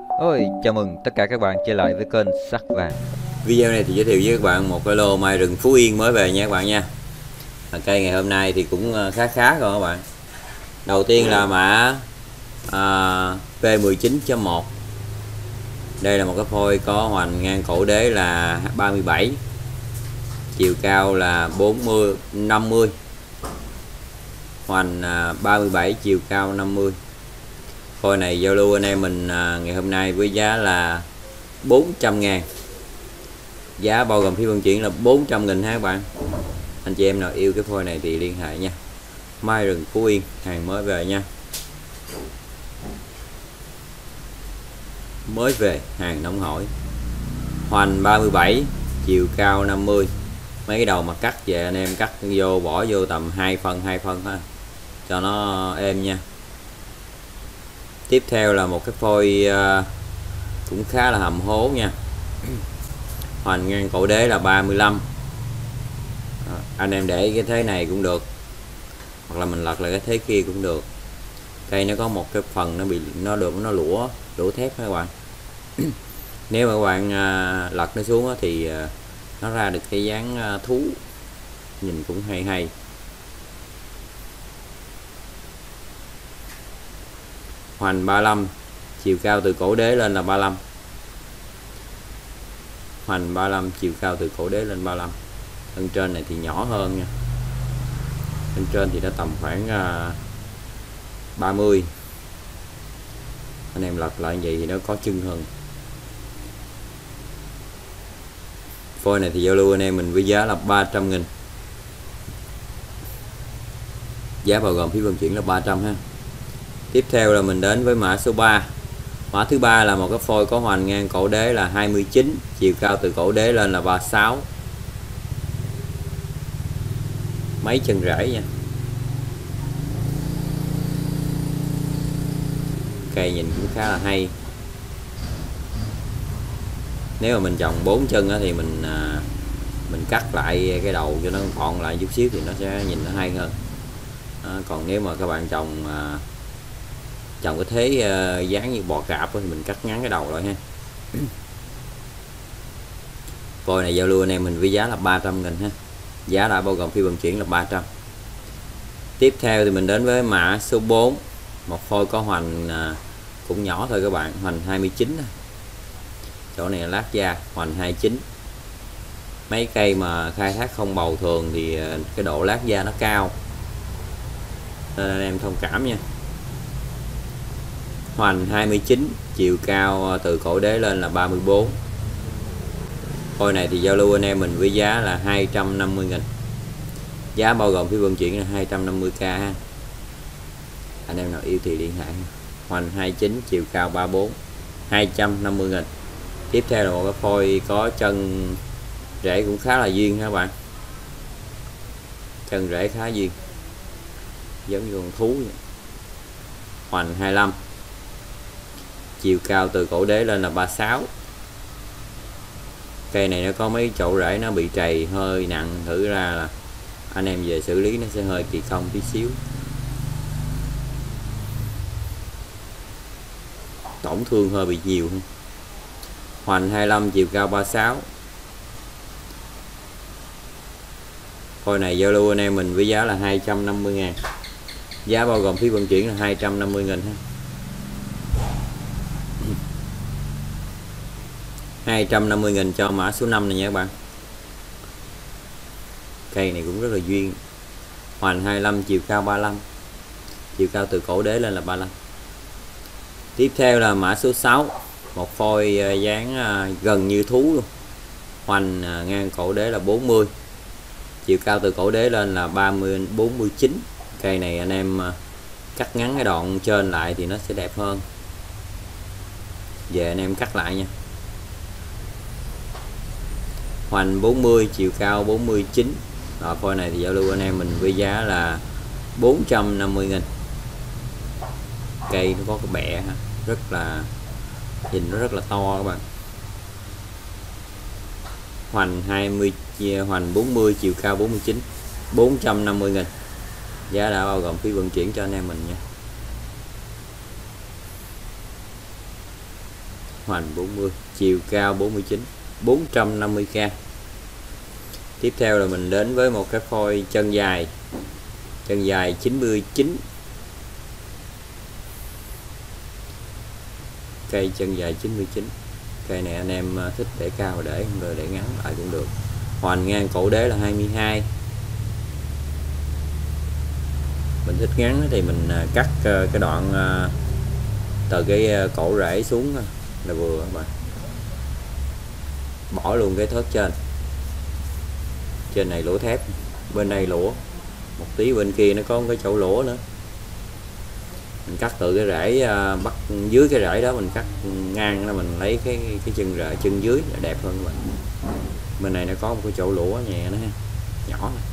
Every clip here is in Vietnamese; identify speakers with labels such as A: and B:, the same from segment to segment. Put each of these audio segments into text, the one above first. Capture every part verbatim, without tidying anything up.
A: Ôi, chào mừng tất cả các bạn trở lại với kênh Sắc Vàng.
B: Video này thì giới thiệu với các bạn một cái lô mai rừng Phú Yên mới về nha các bạn nha. À, cây ngày hôm nay thì cũng khá khá rồi các bạn. Đầu tiên là mã à, P mười chín chấm một. Đây là một cái phôi có hoành ngang cổ đế là ba mươi bảy, chiều cao là bốn mươi năm mươi, hoành à, ba mươi bảy, chiều cao năm mươi. Phôi này giao lưu anh em mình à, ngày hôm nay với giá là bốn trăm ngàn, giá bao gồm phí vận chuyển là bốn trăm nghìn ha các bạn. Anh chị em nào yêu cái phôi này thì liên hệ nha. Mai rừng Phú Yên, hàng mới về nha, mới về hàng nóng hổi. Hoành ba mươi bảy, chiều cao năm mươi. Mấy cái đầu mà cắt về anh em cắt vô bỏ vô tầm hai phân hai phân ha, cho nó êm nha. Tiếp theo là một cái phôi uh, cũng khá là hầm hố nha. Hoành ngang cổ đế là ba mươi lăm. À, anh em để cái thế này cũng được, hoặc là mình lật lại cái thế kia cũng được. Cây nó có một cái phần nó bị nó được nó lũa lũa thép các bạn. Nếu mà các bạn à, lật nó xuống á, thì à, nó ra được cái dáng à, thú, nhìn cũng hay hay. Hoành ba mươi lăm, chiều cao từ cổ đế lên là ba mươi lăm. Hoành ba mươi lăm, chiều cao từ cổ đế lên ba mươi lăm. Thân trên này thì nhỏ hơn nha. Thân trên thì nó tầm khoảng à, ba mươi. Anh em lật lại vậy thì nó có chân hơn. Phôi này thì giao lưu anh em mình với giá là ba trăm nghìn, giá bao gồm phí vận chuyển là ba trăm ha. Tiếp theo là mình đến với mã số ba. Mã thứ ba là một cái phôi có hoành ngang cổ đế là hai mươi chín, chiều cao từ cổ đế lên là ba mươi sáu. Mấy chân rễ nha. Cây nhìn cũng khá là hay. Nếu mà mình trồng bốn chân thì mình mình cắt lại cái đầu cho nó gọn lại chút xíu thì nó sẽ nhìn nó hay hơn. À, còn nếu mà các bạn trồng trồng cái thế dáng như bò cạp thì mình cắt ngắn cái đầu lại ha. Phôi này giao lưu anh em mình với giá là ba trăm nghìn ha, giá đã bao gồm phí vận chuyển là ba trăm. Tiếp theo thì mình đến với mã số bốn. Một phôi có hoành cũng nhỏ thôi các bạn, hoành hai mươi chín. Chỗ này là lát da, hoành hai mươi chín. Mấy cây mà khai thác không bầu thường thì cái độ lát da nó cao, nên anh em thông cảm nha. Hoành hai mươi chín, chiều cao từ cổ đế lên là ba mươi bốn. Phôi này thì giao lưu anh em mình với giá là hai trăm năm mươi nghìn, giá bao gồm phí vận chuyển là hai trăm năm mươi k ha. Anh em nào yêu thì liên hệ. Hoành hai mươi chín, chiều cao ba mươi bốn, hai trăm năm mươi nghìn. Tiếp theo là một cái phôi có chân rễ cũng khá là duyên các bạn, chân rễ khá duyên, giống như con thú vậy. Hoành hai mươi lăm, chiều cao từ cổ đế lên là ba mươi sáu. Cây này nó có mấy chậu rễ nó bị trầy hơi nặng, thử ra là anh em về xử lý nó sẽ hơi kỳ công tí xíu, tổn thương hơi bị nhiều. Hoành hai mươi lăm, chiều cao ba mươi sáu. Phôi này giao lưu anh em mình với giá là hai trăm năm mươi ngàn, giá bao gồm phí vận chuyển là hai trăm năm mươi nghìn ha. hai trăm năm mươi nghìn cho mã số năm này nha các bạn. Cây này cũng rất là duyên. Hoành hai mươi lăm, chiều cao ba mươi lăm, chiều cao từ cổ đế lên là ba mươi lăm. Tiếp theo là mã số sáu. Một phôi dáng gần như thú luôn. Hoành ngang cổ đế là bốn mươi, chiều cao từ cổ đế lên là ba mươi bốn mươi chín. Cây này anh em cắt ngắn cái đoạn trên lại thì nó sẽ đẹp hơn. Về anh em cắt lại nha. Hoành bốn mươi, chiều cao bốn mươi chín. Rồi phôi này thì giao lưu anh em mình với giá là bốn trăm năm mươi nghìn. Cây nó có cái bẹ rất là, nhìn nó rất là to các bạn. Hoành hai mươi, hoành bốn mươi, chiều cao bốn mươi chín, bốn trăm năm mươi nghìn, giá đã bao gồm phí vận chuyển cho anh em mình nha. hoành bốn mươi, chiều cao bốn mươi chín, bốn trăm năm mươi k. Tiếp theo là mình đến với một cái phôi chân dài, chân dài chín mươi chín, cây chân dài chín mươi chín. Cây này anh em thích để cao để không được, để ngắn lại cũng được. Hoành ngang cổ đế là hai mươi hai. Mình thích ngắn thì mình cắt cái đoạn từ cái cổ rễ xuống là vừa các bạn. Bỏ luôn cái thớt trên. Trên này lũa thép, bên đây lũa một tí, bên kia nó có cái chỗ lũa nữa. Mình cắt từ cái rễ bắt dưới cái rễ đó, mình cắt ngang là mình lấy cái cái chân rễ chân dưới là đẹp hơn các bạn. Bên này nó có một cái chỗ lũa nhẹ nữa ha, nhỏ này.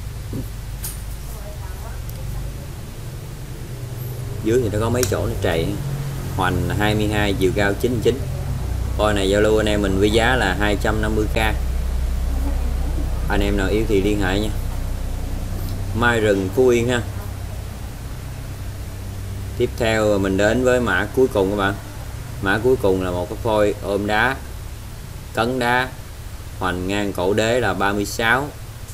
B: Dưới thì nó có mấy chỗ nó trầy. Hoành hai mươi hai, chiều cao chín mươi chín. Phôi này giao lưu anh em mình với giá là hai trăm năm mươi k. Anh em nào yêu thì liên hệ nha. Mai rừng Phú Yên ha. Tiếp theo mình đến với mã cuối cùng các bạn. Mã cuối cùng là một cái phôi ôm đá, cấn đá, hoành ngang cổ đế là ba mươi sáu,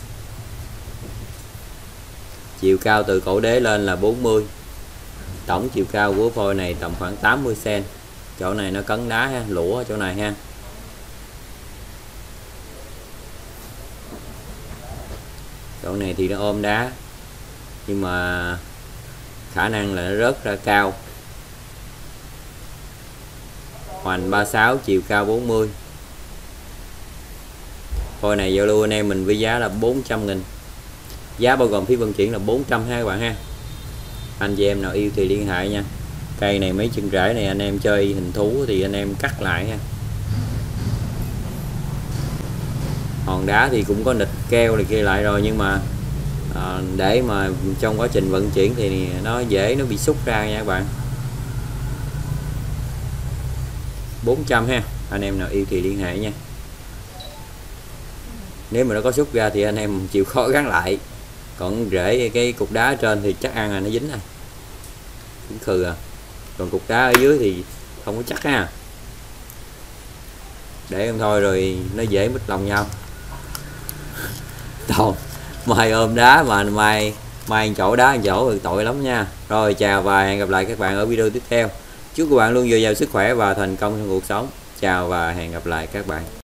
B: chiều cao từ cổ đế lên là bốn mươi. Tổng chiều cao của phôi này tầm khoảng tám mươi xăng-ti-mét. Chỗ này nó cấn đá ha, lũa ở chỗ này ha. Chỗ này thì nó ôm đá, nhưng mà khả năng là nó rớt ra cao. Hoành ba mươi sáu, chiều cao bốn mươi. Phôi này giao lưu anh em mình với giá là bốn trăm nghìn. Giá bao gồm phí vận chuyển là bốn trăm ha các bạn ha. Anh chị em nào yêu thì liên hệ nha. Cây này mấy chân rễ này anh em chơi hình thú thì anh em cắt lại ha. Hòn đá thì cũng có nịch keo này kia lại rồi, nhưng mà à, để mà trong quá trình vận chuyển thì nó dễ nó bị xúc ra nha các bạn. bốn trăm ha. Anh em nào yêu thì liên hệ nha. Nếu mà nó có xúc ra thì anh em chịu khó gắn lại. Còn rễ cái cục đá ở trên thì chắc ăn là nó dính này, dính khừ à. Còn cục đá ở dưới thì không có chắc ha. Để em thôi rồi nó dễ mít lòng nhau. Toàn mai ôm đá mà mai mai chỗ đá chỗ thì tội lắm nha. Rồi chào và hẹn gặp lại các bạn ở video tiếp theo. Chúc các bạn luôn dồi dào sức khỏe và thành công trong cuộc sống. Chào và hẹn gặp lại các bạn.